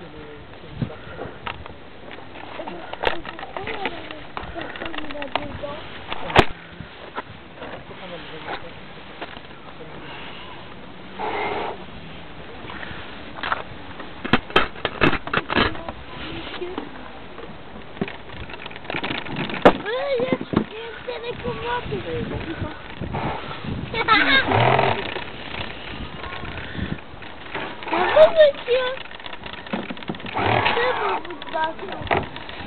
Bravo, monsieur. C'est bon, vous te battez.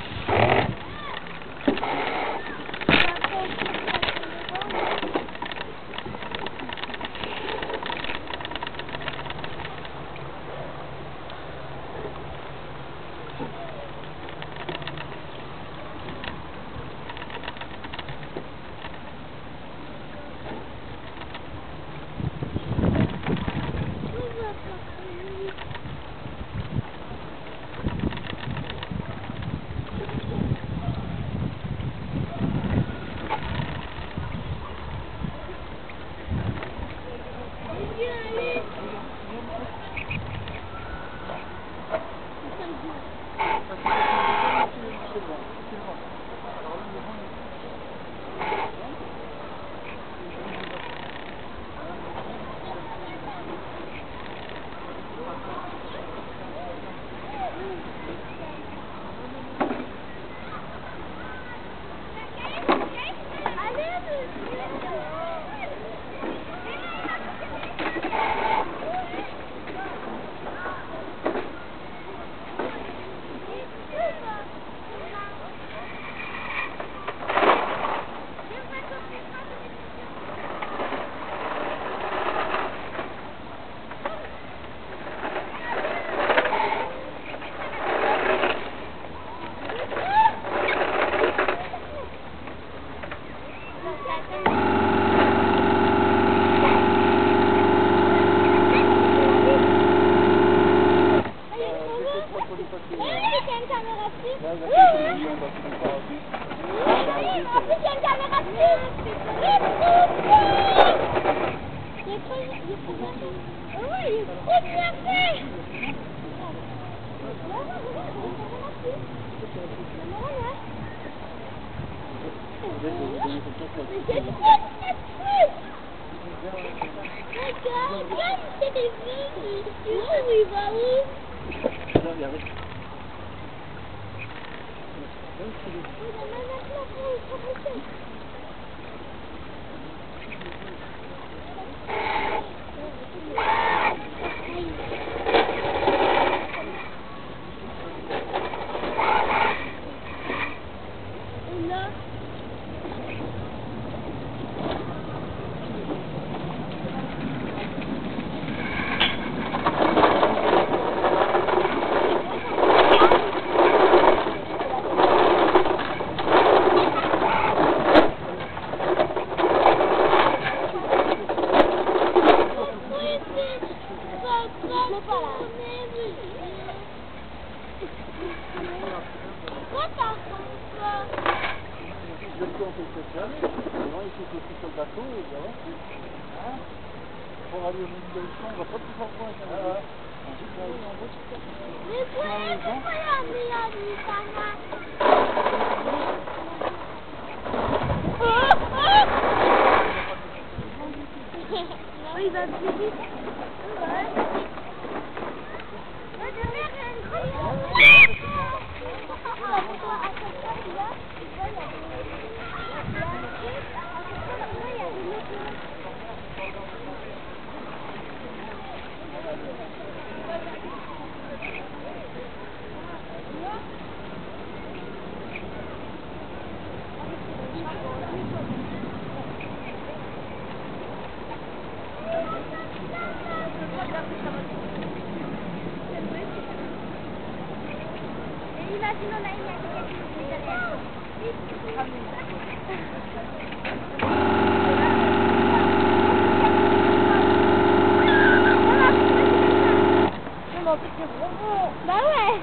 Bah ouais.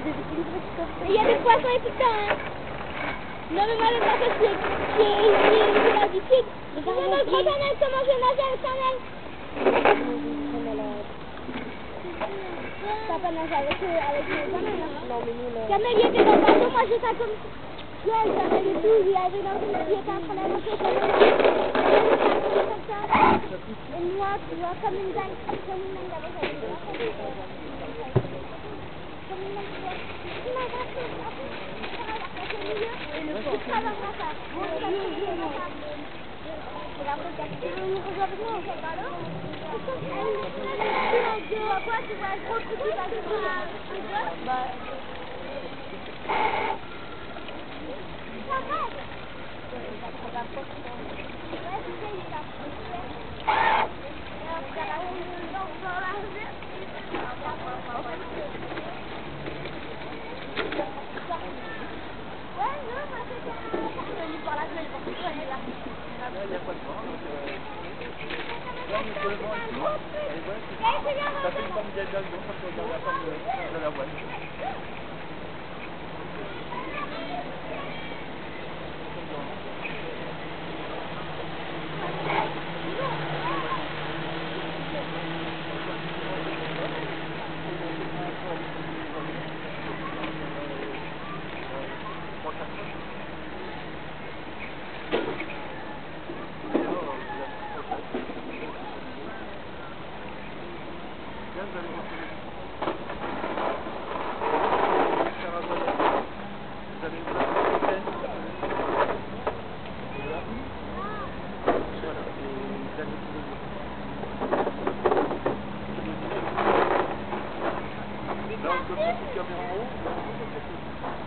Il y a des poissons et tout le temps, hein. Non mais moi le poisson c'est l'habitude. Non mais grand Chanel, comment je vais manger avec Chanel? T'as pas nagé avec Jamel, hein? Non, mais nous, là... Jamel, il était dans le bateau, moi j'étais comme... Ouais, Jamel et tout, il avait dans il était en train d'avancer, comme ça. Et moi, tu vois, comme une dingue d'abord, j'avais des enfants, comme une dingue, tu vois. Il m'a attrapé, après, il traverse la face. Et après, t'as fait une chose avec moi, on s'en va là. Tu vois quoi, tu vois un gros coup de balle sur un bah. Ça va. Il n'y a pas de vent, donc... Là, on est sur le vent ici. Et ouais, ça fait une forme d'algue, donc ça peut regarder la forme de la voile.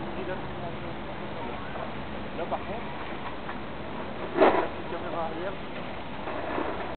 Là par contre, la petite caméra arrière,